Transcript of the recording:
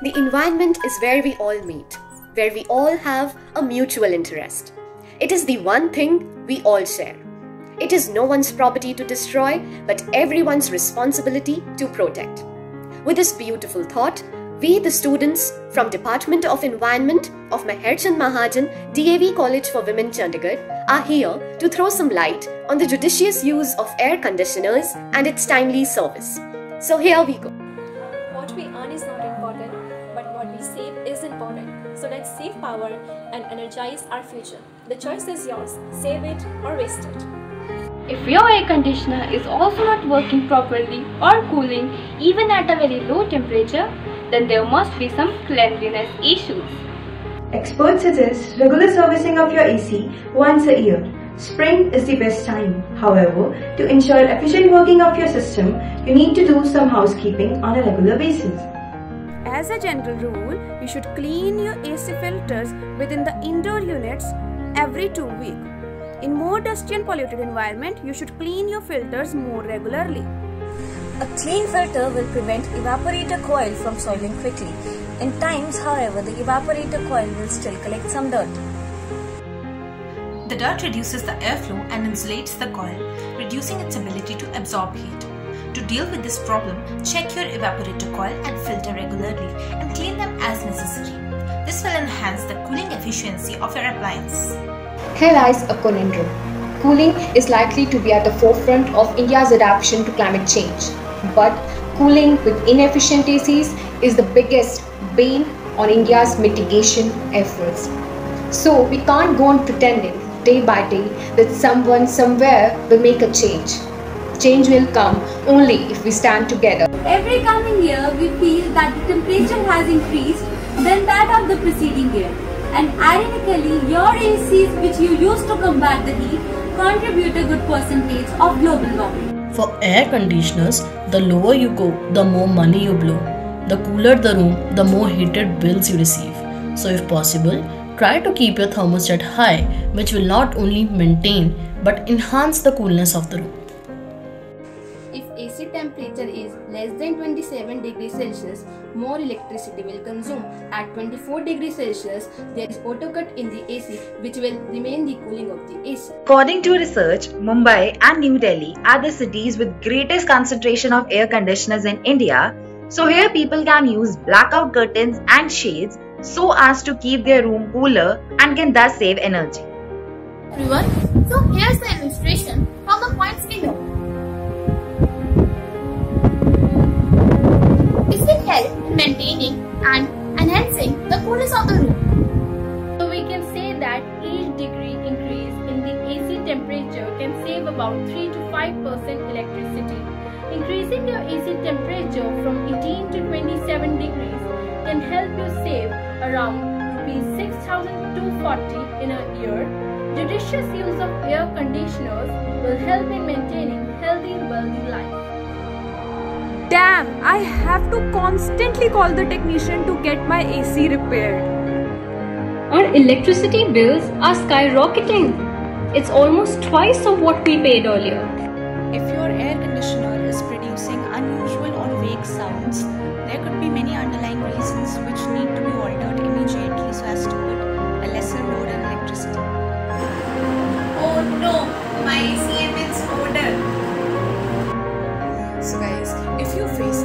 The environment is where we all meet, where we all have a mutual interest. It is the one thing we all share. It is no one's property to destroy, but everyone's responsibility to protect. With this beautiful thought, we, the students from Department of Environment of Meherchand Mahajan DAV College for Women, Chandigarh, are here to throw some light on the judicious use of air conditioners and its timely service. So here we go. What we earn is not important, but what we save is important. So let's save power and energize our future. The choice is yours. Save it or waste it. If your air conditioner is also not working properly or cooling even at a very low temperature, then there must be some cleanliness issues. Experts suggest regular servicing of your AC once a year. Spring is the best time. However, to ensure efficient working of your system, you need to do some housekeeping on a regular basis. As a general rule, you should clean your AC filters within the indoor units every 2 weeks. In more dusty and polluted environment, you should clean your filters more regularly. A clean filter will prevent evaporator coil from soiling quickly. In times, however, the evaporator coil will still collect some dirt. The dirt reduces the airflow and insulates the coil, reducing its ability to absorb heat. To deal with this problem, check your evaporator coil and filter regularly and clean them as necessary. This will enhance the cooling efficiency of your appliance. Here lies a conundrum. Cooling is likely to be at the forefront of India's adaptation to climate change. But cooling with inefficient ACs is the biggest bane on India's mitigation efforts. So we can't go on pretending day by day that someone somewhere will make a change. Change will come only if we stand together. Every coming year, we feel that the temperature has increased than that of the preceding year. And ironically, your ACs which you use to combat the heat contribute a good percentage of global warming. For air conditioners, the lower you go, the more money you blow. The cooler the room, the more heated bills you receive. So if possible, try to keep your thermostat high, which will not only maintain but enhance the coolness of the room. If AC temperature is less than 27 degrees Celsius, more electricity will consume. At 24 degrees Celsius, there is auto cut in the AC, which will remain the cooling of the AC. According to research, Mumbai and New Delhi are the cities with greatest concentration of air conditioners in India. So here people can use blackout curtains and shades so as to keep their room cooler and can thus save energy. Everyone, so here's the illustration from the points below. This will help in maintaining and enhancing the coolness of the room. So we can say that each degree increase in the AC temperature can save about 3 to 5% electricity. Increasing your AC temperature from 18 to 27 degrees can help you save around Rs 6,240 in a year. Judicious use of air conditioners will help in maintaining healthy, wealthy life. Damn, I have to constantly call the technician to get my AC repaired. Our electricity bills are skyrocketing. It's almost twice of what we paid earlier. If your air conditioner is producing unusual or vague sounds, there could be many underlying reasons which need to be altered immediately so as to put a lesser load on electricity. Oh no, my AC emits odor. So guys, if you face